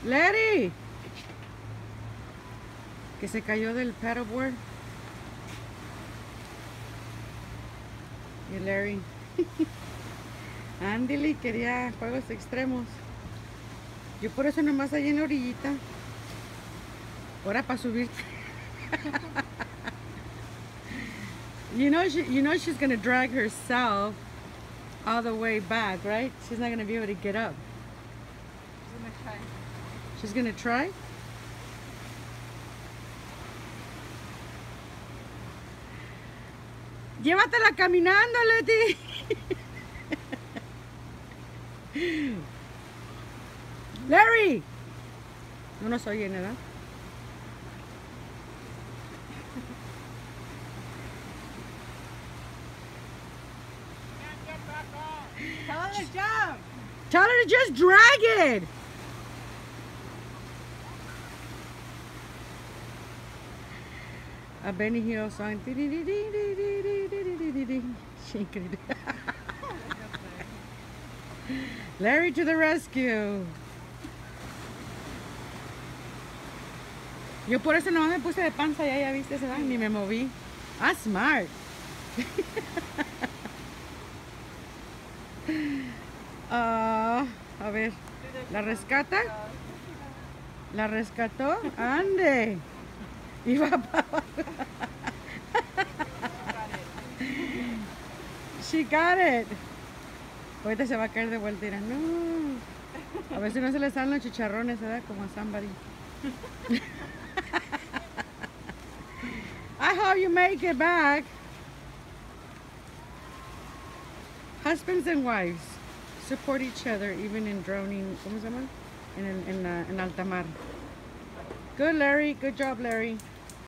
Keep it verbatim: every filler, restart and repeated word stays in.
Larry. Que se cayó del paddleboard. Y Larry. Andy quería juegos extremos. Yo por eso nomás ahí en la orillita. Ahora para subir. You know, she, you know she's gonna drag herself all the way back, right? She's not gonna be able to get up. She's gonna try. She's gonna try? Llévatela caminando, Leti. Larry. No nos oyen, ¿verdad? Tell her to jump. Tell her to just drag it. A Benny Hill song. Larry to the rescue. Yo por eso nomás me puse de panza, ya, ya viste, ¿verdad? Ni me moví. Ah, smart. Uh, a ver, ¿la rescata? ¿La rescató? ¡Ande! Iba para abajo. She got it. Ahorita se va a caer de vuelta. Mira. No. A ver si no se le salen los chicharrones, ¿verdad? Como a somebody. I hope you make it back. Husbands and wives support each other even in drowning. ¿Cómo se llama? En, en, en, en alta mar. Good, Larry. Good job, Larry.